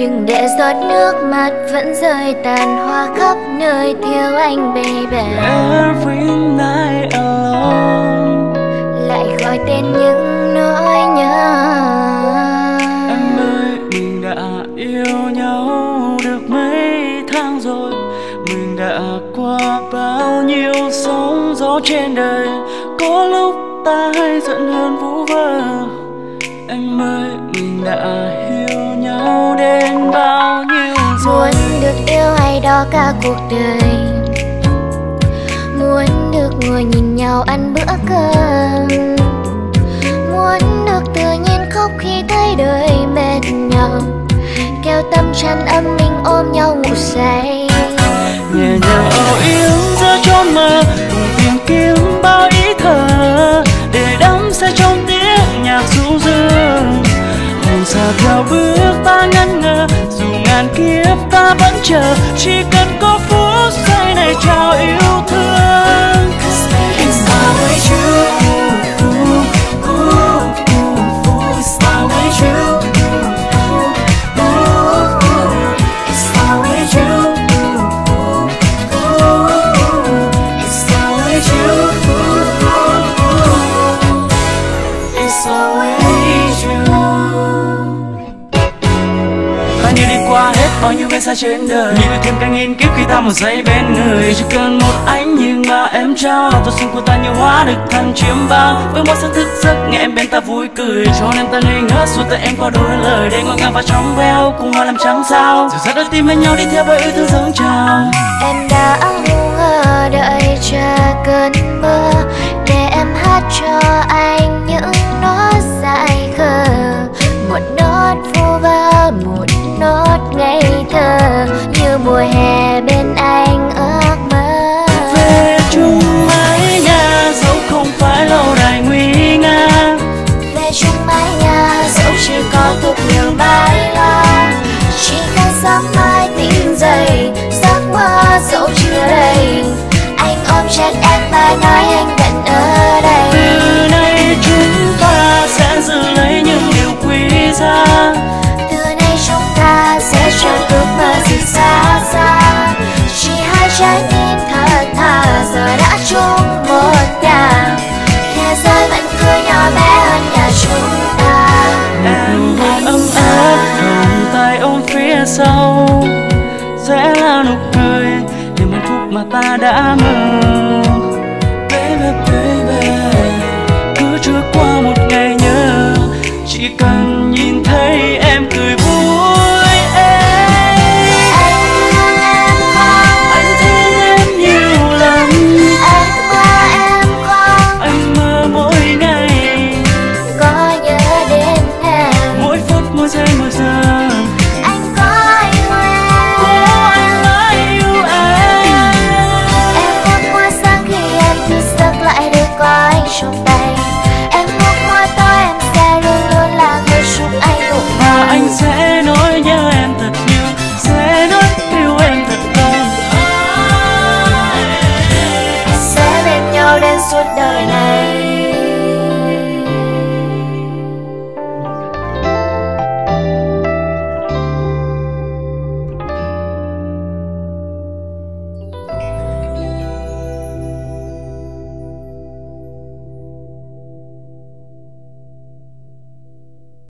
Đừng để giọt nước mắt vẫn rơi tàn hoa khắp nơi thiếu anh baby. Every night alone, lại gọi tên những nỗi nhớ. Em ơi, mình đã yêu nhau được mấy tháng rồi, mình đã qua bao nhiêu sóng gió trên đời. Có lúc ta hay giận hơn vu vơ. Em ơi, mình đã hiểu nhau đến bao nhiêu rồi. Muốn được yêu ai đó cả cuộc đời, muốn được ngồi nhìn nhau ăn bữa cơm, muốn được tự nhiên khóc khi thấy đời mệt nhọc, kéo tâm tràn âm mình ôm nhau ngủ say. Nhẹ nhàng âu yếm giữa chốn mơ, cùng tìm kiếm bao ý thở để đắm say trong tiếng nhạc du dương. Hồn xa theo bước ta ngẩn ngơ, dù ngàn kiếp ta vẫn chờ, chỉ cần có phút giây này trao yêu thương. It's always you, it's always you, it's always you. Bao nhiêu ngày xa trên đời, như thêm cả nghìn kiếp khi ta một giây bên người. Chỉ cần một ánh nhìn mà em trao, tôi xuân của ta như hoa được thần chiếm bao. Với mỗi sáng thức giấc nghe em bên ta vui cười, cho em ta ngây ngất suốt tay em có đôi lời để ngọt ngào và trong veo cùng hoa làm trắng sao. Giờ dắt đôi tim bên nhau đi theo bao yêu thương dâng trào. Em đã ngu ngơ đợi chờ cơn mưa để em hát cho anh những nốt dài khờ, một nốt vu vơ, một nốt ngây thơ như mùa hè bên anh ước mơ. Về chung mái nhà dẫu không phải lâu đài nguy nga, về chung mái nhà dẫu chỉ có thuộc nhiều mái lo, chỉ cần sáng mai tỉnh dậy giấc mơ dẫu chưa đầy, anh ôm chặt em và nói anh vẫn ở đây. Từ nay chúng ta sẽ giữ lấy những điều quý giá, sẽ chẳng ước mơ gì xa xa, chỉ hai trái tim thật thà giờ đã chung một nhà, thế giới vẫn cứ nhỏ bé hơn nhà chúng ta. Em ấm áp vòng tay ôm phía sau sẽ là nụ cười niềm hạnh phúc mà ta đã mơ.